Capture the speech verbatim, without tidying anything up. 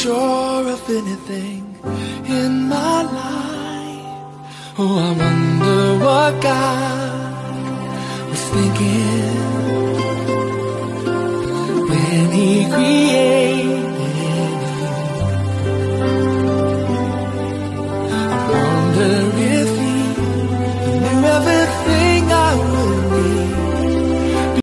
sure of anything in my life. Oh, I wonder what God was thinking.